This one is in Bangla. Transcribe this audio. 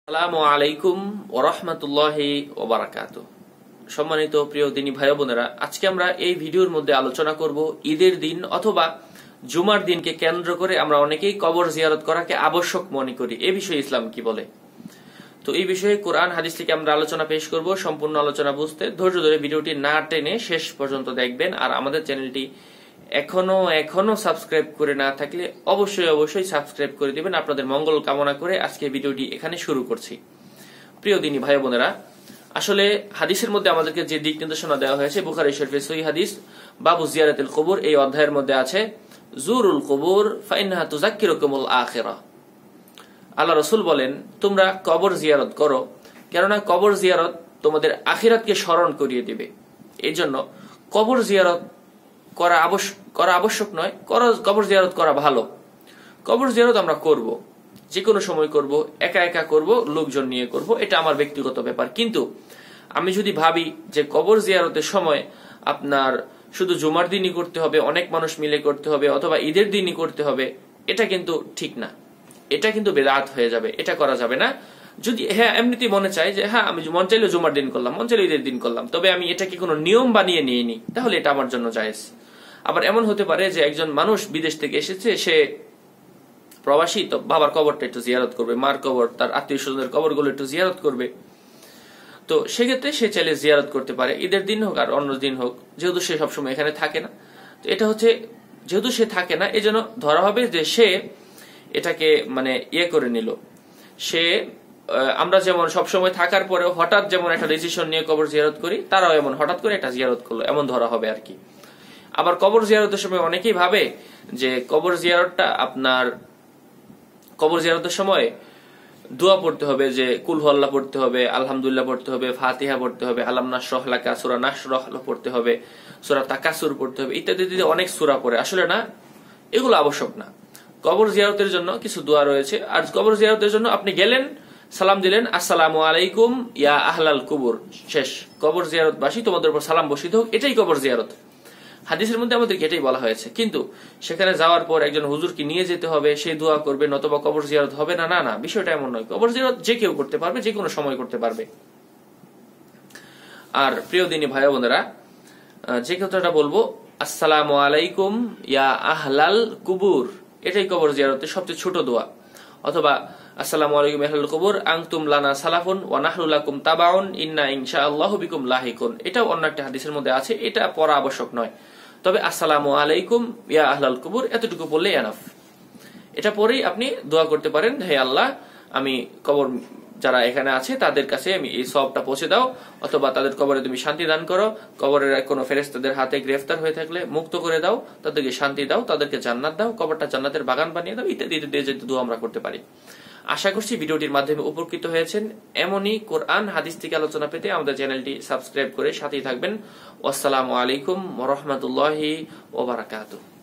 আসসালামু আলাইকুম ওয়া রাহমাতুল্লাহি ওয়া বারাকাতুহু। সম্মানিত প্রিয় দিনী ভাই বোনেরা, আজকে আমরা এই ভিডিওর মধ্যে আলোচনা করব ঈদের দিন অথবা জুমার দিনকে কেন্দ্র করে আমরা অনেকেই কবর জিয়ারত করাকে আবশ্যক মনে করি। এই বিষয়ে ইসলাম কি বলে, তো এই বিষয়ে কোরআন হাদিস থেকে আমরা আলোচনা পেশ করব। সম্পূর্ণ আলোচনা বুঝতে ধৈর্য ধরে ভিডিওটি না টেনে শেষ পর্যন্ত দেখবেন। আর আমাদের চ্যানেলটি এখনো সাবস্ক্রাইব করে না থাকলে অবশ্যই সাবস্ক্রাইব করে দিবেন। আপনাদের মঙ্গল কামনা করে আজকে ভিডিওটি এখানে শুরু করছি। প্রিয় দিনী ভাই বোনেরা, আসলে হাদিসের মধ্যে আমাদেরকে যে দিক নির্দেশনা দেওয়া হয়েছে, বুখারী শরীফের সহিহ হাদিস বাবু জিয়ারাতুল কুবুর এই অধ্যায়ের মধ্যে আছে, জুরুল কুবুর ফাইন্নাহা তুযাক্কিরুকুমুল আখিরাহ। আল্লাহ রাসূল বলেন, তোমরা কবর জিয়ারত করো, কেননা কবর জিয়ারত তোমাদের আখিরাতকে স্মরণ করিয়ে দিবে। এই জন্য কবর জিয়ারত করা আবশ্যক নয়, কবর জিয়ারত করা ভালো। কবর জিয়ারত আমরা করব, যে কোনো সময় করব, একা একা করব, লোকজন নিয়ে করব, এটা আমার ব্যক্তিগত ব্যাপার। কিন্তু আমি যদি ভাবি যে কবর জিয়ারতের সময় আপনার শুধু জুমার দিনই করতে হবে, অনেক মানুষ মিলে করতে হবে, অথবা ঈদের দিনই করতে হবে, এটা কিন্তু ঠিক না। এটা কিন্তু বেদাত হয়ে যাবে, এটা করা যাবে না। যদি এমনিতেই মনে চাই যে আমি মন চাইলে জুমার দিন করলাম, মন চাইলে ঈদের দিন করলাম, তবে আমি এটাকে কোনো নিয়ম বানিয়ে নিয়ে নিই, তাহলে এটা আমার জন্য জায়েজ। আবার এমন হতে পারে যে একজন মানুষ বিদেশ থেকে এসেছে, সে প্রবাসী, তো বাবার কবরটা একটু জিয়ারত করবে, মার কবর, তার আত্মীয় স্বজনের কবরগুলো একটু জিয়ারত করবে। তো সেক্ষেত্রে সে চাইলে জিয়ারত করতে পারে, ঈদের দিন হোক আর অন্য দিন হোক, যেহেতু সে সবসময় এখানে থাকে না। তো এটা হচ্ছে, যেহেতু সে থাকে না, এই জন্য ধরা হবে যে সে এটাকে করে নিল। সে আমরা যেমন সবসময় থাকার পরেও হঠাৎ যেমন একটা ডিসিশন নিয়ে কবর জিয়ারত করি, তারাও এমন হঠাৎ করে একটা জিয়ারত করলো, এমন ধরা হবে আর কি। আবার কবর জিয়ারতের সময় অনেকেই ভাবে যে কবর জিয়ারতের সময় দোয়া পড়তে হবে, যে কুল হু আল্লাহ পড়তে হবে, আলহামদুলিল্লাহ পড়তে হবে, ফাতিহা পড়তে হবে, আলাম নাশরাহ লাকা, সূরা নাশরাহ পড়তে হবে, সূরা তাকাসুর পড়তে হবে, ইত্যাদি অনেক সূরা পড়ে। আসলে না, এগুলো আবশ্যক না। কবর জিয়ারতের জন্য কিছু দোয়া রয়েছে। আর কবর জিয়ারতের জন্য আপনি গেলেন, সালাম দিলেন, আসসালামু আলাইকুম ইয়া আহলাল কুবুর, শেষ। কবর জিয়ারতবাসী, তোমাদের উপর সালাম বর্ষিত হোক, এটাই কবর জিয়ারত। হাদিসের মধ্যে আমাদেরকে এটাই বলা হয়েছে। কিন্তু সেখানে যাওয়ার পর একজন হুজুরকে নিয়ে যেতে হবে, সেই দোয়া করবে, নতবা কবর জিয়ারত হবে না। না, বিষয়টা এমন নয়। কবর জিয়ারত যে কেউ করতে পারবে, যে কোনো সময় করতে পারবে। আর প্রিয় দিনী ভাই বোনেরা, যে কথাটা বলবো, আসসালামু আলাইকুম ইয়া আহলাল কুবুর, এটাই কবর জিয়ারতের সবচেয়ে ছোট দোয়া। অথবা আসসালামু আলাইকুম ইয়া আহলাল কুবুর আনতুম লানা সালাফুন ওয়া নাহনু লাকুম তাবাউন ইন্না ইনশাআল্লাহু বিকুম লাহিকুন, এটাও অন্য একটা হাদিসের মধ্যে আছে, এটা পড়া আবশ্যক নয়। তবে আসসালামু আলাইকুম ইয়া আহলাল কুবুর এতটুকু বললেই এনাফ। এটা পরেই আপনি দোয়া করতে পারেন, হে আল্লাহ, আমি কবর যারা এখানে আছে তাদের কাছে আমি এই সওয়াবটা পৌঁছে দাও, অথবা তাদের কবরে তুমি শান্তি দান করো, কবরের কোনো ফেরেশতাদের হাতে গ্রেফতার হয়ে থাকলে মুক্ত করে দাও, তাদেরকে শান্তি দাও, তাদেরকে জান্নাত দাও, কবরটা জান্নাতের বাগান বানিয়ে দাও, ইত্যাদি যে দোয়া আমরা করতে পারি। আশা করছি ভিডিওটির মাধ্যমে উপকৃত হয়েছেন। এমনই কোরআন হাদিস থেকে আলোচনা পেতে আমাদের চ্যানেলটি সাবস্ক্রাইব করে সাথেই থাকবেন। আসসালামু আলাইকুম ওয়া রাহমাতুল্লাহি ওয়া বারাকাতুহু।